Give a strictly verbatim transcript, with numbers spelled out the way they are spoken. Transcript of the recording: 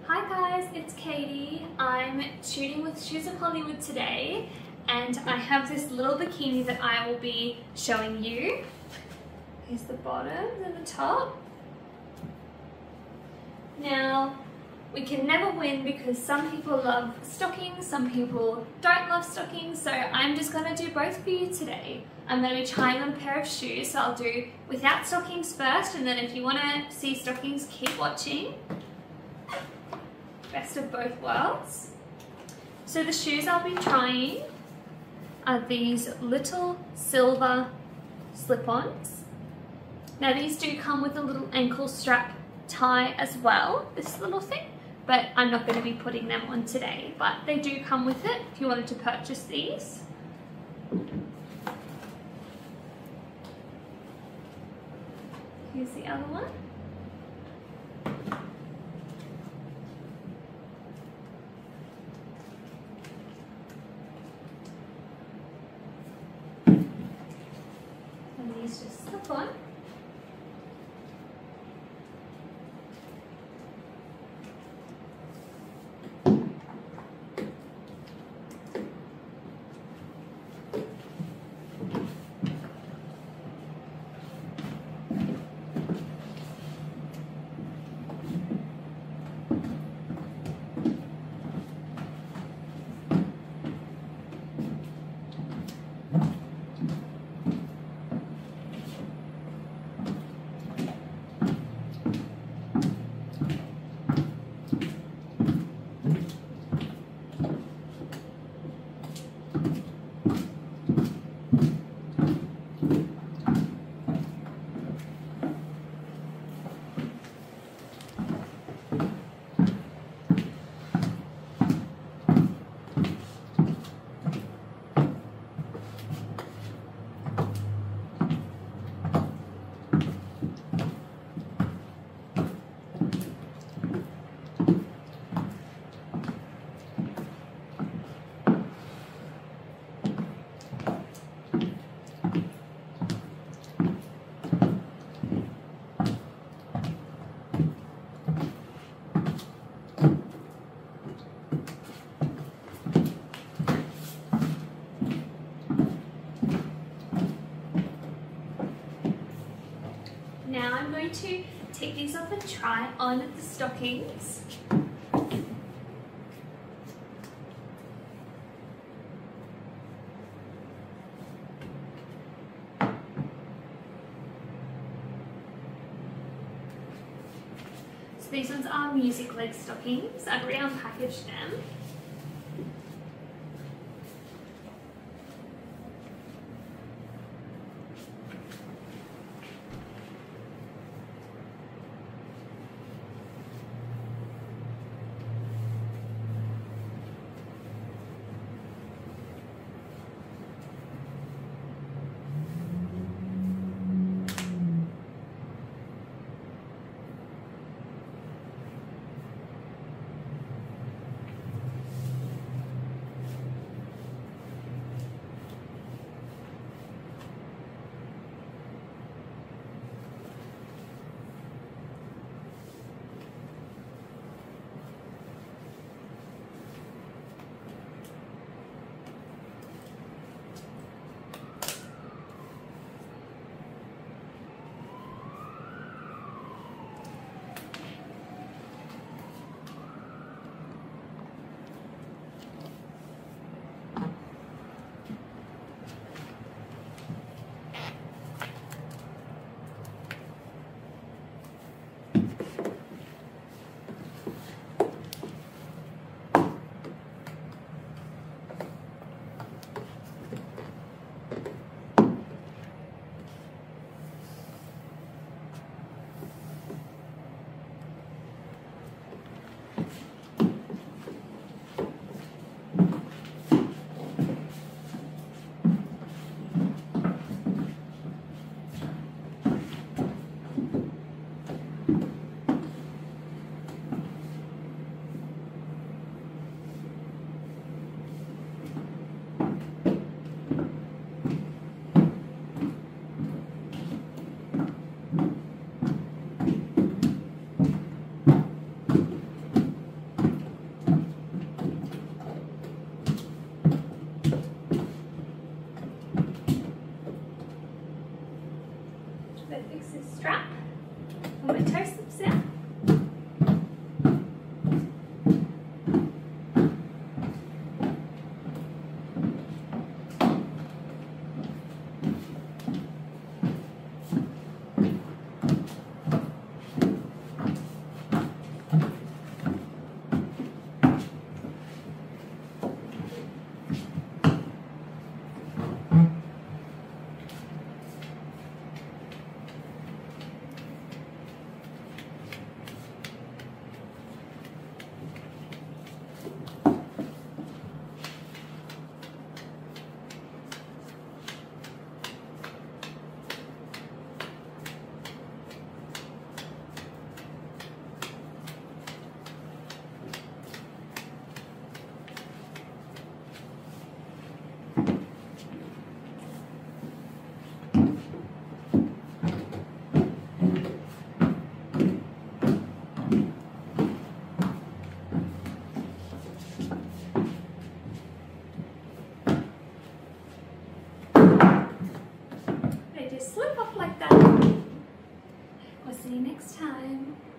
Hi guys, it's Katie. I'm shooting with Shoes of Hollywood today and I have this little bikini that I will be showing you. Here's the bottom and the top. Now, we can never win because some people love stockings, some people don't love stockings, so I'm just going to do both for you today. I'm going to be trying on a pair of shoes, so I'll do without stockings first, and then if you want to see stockings, keep watching. Best of both worlds. So the shoes I'll be trying are these little silver slip-ons. Now these do come with a little ankle strap tie as well, this little thing, but I'm not going to be putting them on today, but they do come with it if you wanted to purchase these. Here's the other one. And these just slip on. Now I'm going to take these off and try on the stockings. So these ones are music leg stockings. I've re-unpackaged them. see you next time.